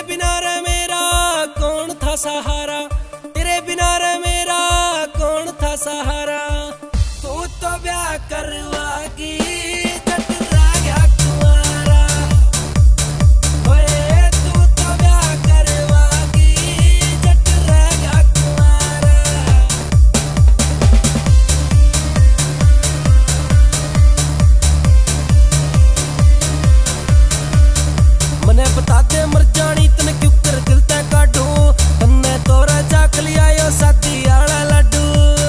बिना रे मेरा कौन था सहारा, तेरे बिना रे मेरा कौन था सहारा। तू तो ब्याह करवागी जट रह गया कुंवारा, ओए तू तो ब्याह करवागी जट रह गया कुंवारा। मने बता दे मर जानी तने क्यों कर दिल ते काटू, तन्ने तोरा जाक लिया यो शादी आला लड्डू।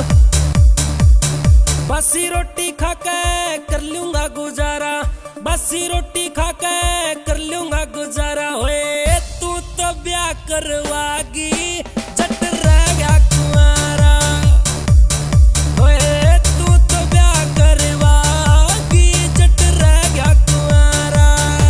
बासी रोटी खाके कर लूंगा गुजारा, बासी रोटी खाके कर लूंगा गुजारा। होए तू तो ब्याह करवागी जट रह गया कुंवारा, होए तू तो ब्याह करवागी जट रह गया कुंवारा।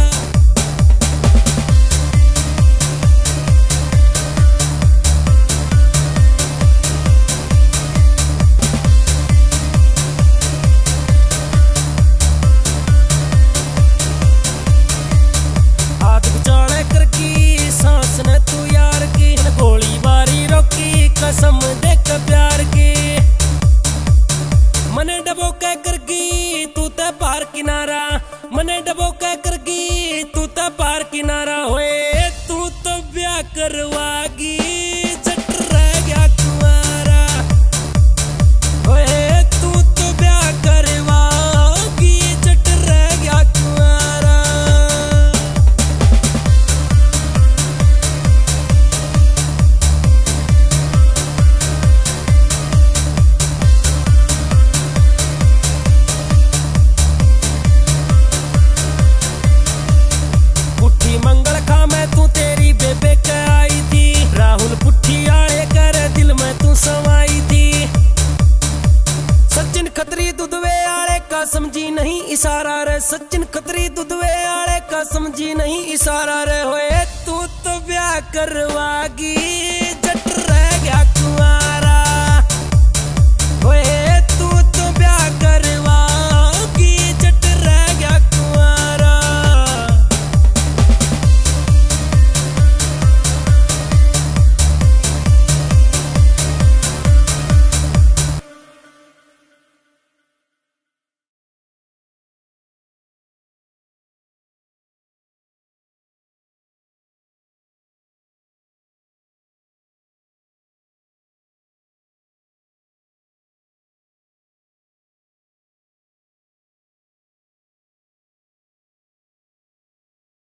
कसम देख प्यार की मने डबो कह करगी तू ते पार किनारा, मने डबो कह करगी तू ते पार किनारा। होए तू तो ब्याह करवागी जट रह गया कुंवारा, होए तू तो ब्याह करवागी जट रह गया कुंवारा। मंगल खा मैं तू तेरी बेबे के आई थी, राहुल पुट्ठी आड़े कर दिल में तू समाई थी। सचिन खत्री दुधवे आड़े का समझी नहीं इशारा रे, सचिन खत्री दुधवे आड़े का समझी नहीं इशारा रे। होए तू तो ब्याह करवागी